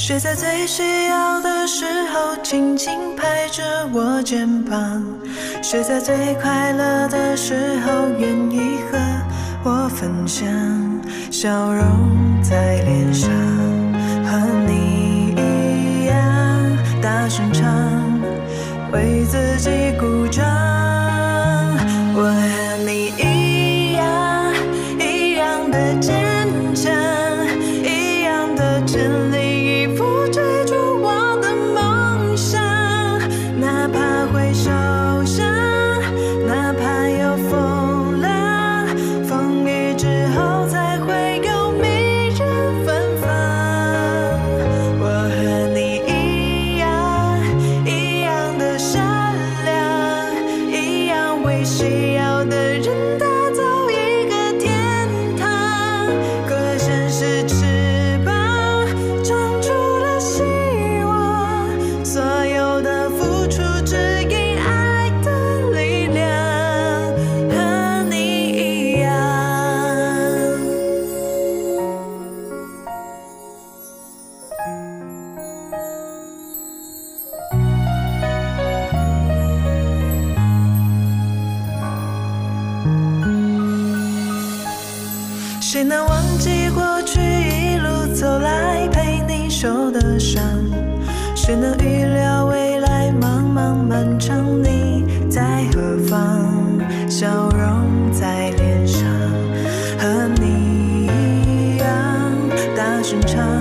谁在最需要的时候轻轻拍着我肩膀？谁在最快乐的时候愿意和我分享？笑容在脸上，和你一样大声唱，为自己鼓掌。我和你一样，一样的坚强，一样的全力以赴追逐我的梦想。哪怕会受伤，哪怕有风浪，风雨之后才会有迷人芬芳。我和你一样，一样的善良，一样为需要的人打造一个天堂。歌声是翅膀，长出了希望，所有的付出只因爱的力量，和你一样。谁能忘记过去一路走来陪你受的伤？谁能预料未来茫茫漫长你在何方？笑容在脸上，和你一样大声唱，